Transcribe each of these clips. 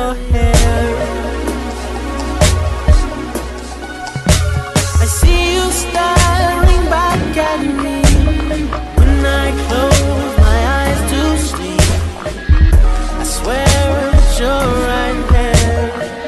your hair. I see you staring back at me when I close my eyes to sleep. I swear that you're right there,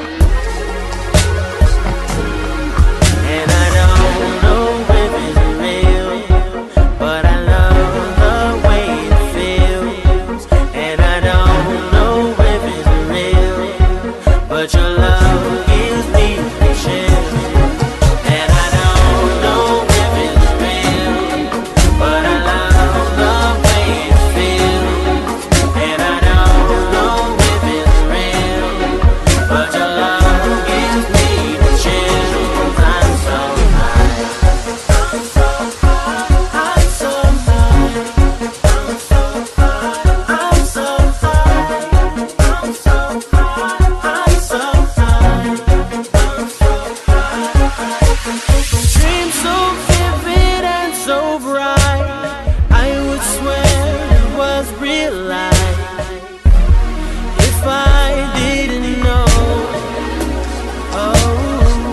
and I don't know if it's real, but I love the way it feels. And I don't know if it's real, but your love gives me the chills. And I don't know if it's real, but I love the way it feels. And I don't know if it's real, but your love gives me the chills. I'm so high, I'm so high, I'm so high, I'm so high, I'm so high, I'm so high, I'm so high, I'm so high. Dreams so vivid and so bright, I would swear it was real life if I didn't know. Oh,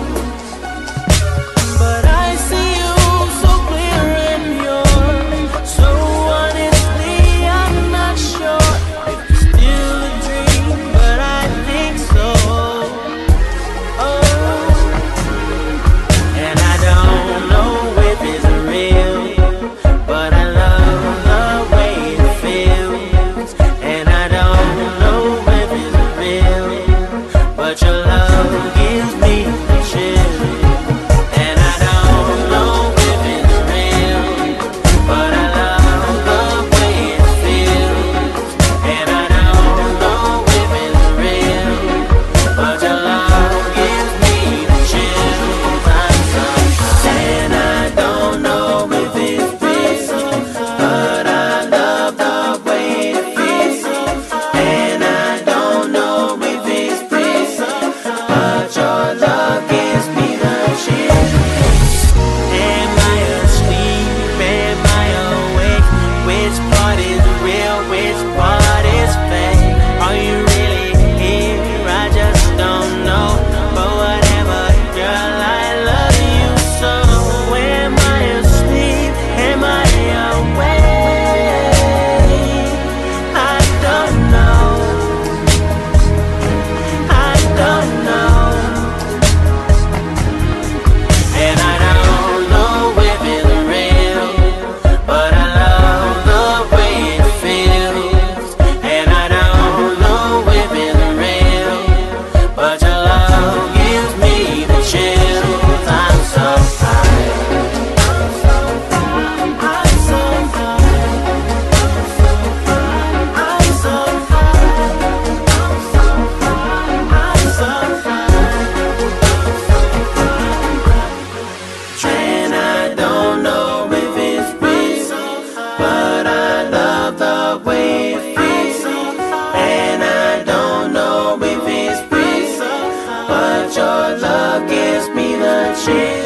but I see you so clear and you're so honestly, I'm not sure if it's still a dream, but I think so. Oh, and I don't know if it's real, but I love the way it feels. And I don't know if it's real, but your love gives me the chills. And I don't know if it's real, but I love the way it feels. And I don't know if it's real, but your love gives me the chills. I'm so high, and I don't know if it's real, but I love the way it feels. And I don't know if it's real, but your love gives me the chills. Am I asleep? Am I awake? Which part is real? Which part is fake? Are you really here? I just don't know. But whatever, girl, I love you so. Am I asleep? Am I awake? I don't know. I don't know. And I don't know if it's real, but I love the way it feels. And I don't know if it's real, but your love gives me the chills. I'm so high, I'm so high, I'm so high, I'm so high, I'm so high, I'm so high. And I don't know if it's real, but I love the way it feels. And I don't know if it's real, but your love gives me the chills.